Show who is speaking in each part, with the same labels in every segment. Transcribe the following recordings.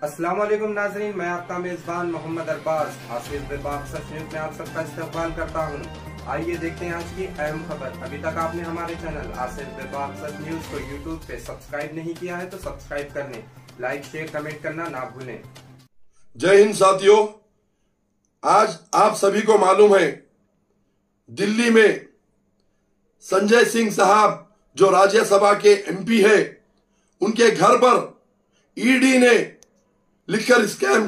Speaker 1: अस्सलाम वालेकुम नाजरीन, मैं आपका मेजबान मोहम्मद अरबाज हासिल बेबाक सच न्यूज में आप सबका इस्तकबाल करता हूं। आइए देखते हैं आज की अहम खबर। अभी तक आपने हमारे चैनल आसिफ बेबाक सच न्यूज को यूट्यूब पे सब्सक्राइब नहीं किया है तो सब्सक्राइब कर लें। लाइक शेयर कमेंट करना ना भूलें।
Speaker 2: जय हिंद साथियों, आज आप सभी को मालूम है दिल्ली में संजय सिंह साहब जो राज्यसभा के एमपी है, उनके घर पर ईडी ने लिकर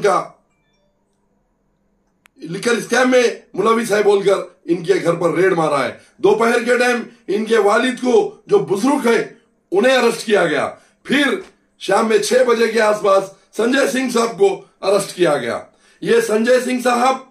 Speaker 2: स्कैम में मुलविस है बोलकर इनके घर पर रेड मारा है। दोपहर के टाइम इनके वालिद को जो बुजुर्ग है उन्हें अरेस्ट किया गया। फिर शाम में 6 बजे के आसपास संजय सिंह साहब को अरेस्ट किया गया। ये संजय सिंह साहब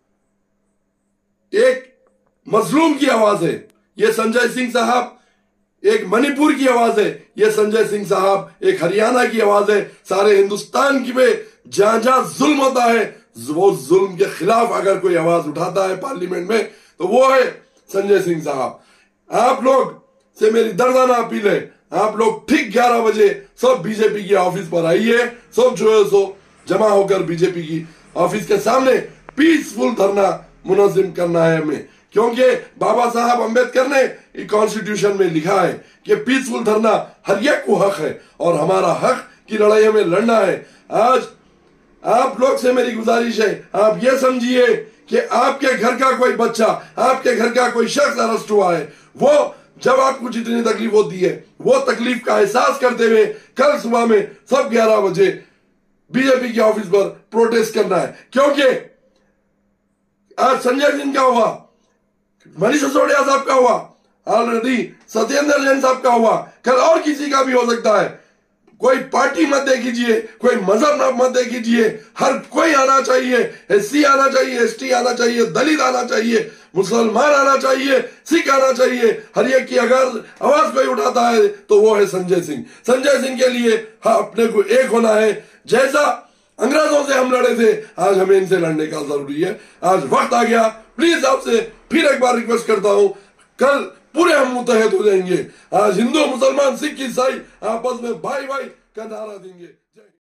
Speaker 2: एक मजलूम की आवाज है। ये संजय सिंह साहब एक मणिपुर की आवाज है। ये संजय सिंह साहब एक हरियाणा की आवाज है। सारे हिंदुस्तान की में जहां जहां जुल्म होता है, वो जुल्म के खिलाफ अगर कोई आवाज उठाता है पार्लियामेंट में तो वो है संजय सिंह साहब। आप लोग से मेरी दर्दाना अपील है, आप लोग ठीक 11 बजे सब बीजेपी की ऑफिस पर आइए। सब जो है सो जमा होकर बीजेपी की ऑफिस के सामने पीसफुल धरना मुनज़्ज़म करना है हमें, क्योंकि बाबा साहब अंबेडकर ने कॉन्स्टिट्यूशन में लिखा है कि पीसफुल धरना हर एक को हक है और हमारा हक की लड़ाई हमें लड़ना है। आज आप लोग से मेरी गुजारिश है, आप ये समझिए कि आपके घर का कोई बच्चा, आपके घर का कोई शख्स अरेस्ट हुआ है, वो जब आपको जितनी तकलीफ होती है वो तकलीफ का एहसास करते हुए कल सुबह में सब 11 बजे बीजेपी की ऑफिस पर प्रोटेस्ट करना है। क्योंकि आज संजय सिंह का हुआ, मनीष सिसोदिया साहब का हुआ, ऑलरेडी सत्येंद्र जैन साहब का हुआ, कल और किसी का भी हो सकता है। कोई पार्टी मत देखिए, कोई मजहब मत देखिए, हर कोई आना चाहिए। एससी आना चाहिए, एसटी आना चाहिए, दलित आना चाहिए, मुसलमान आना चाहिए, सिख आना चाहिए। हर एक की अगर आवाज कोई उठाता है तो वो है संजय सिंह। संजय सिंह के लिए अपने को एक होना है। जैसा अंग्रेजों से हम लड़े थे, आज हमें इनसे लड़ने का जरूरी है। आज वक्त आ गया। प्लीज आपसे फिर एक बार रिक्वेस्ट करता हूं, कल पूरे हम मुतहद हो जाएंगे। आज हिंदू, मुसलमान, सिख, ईसाई आपस में भाई भाई का नारा देंगे।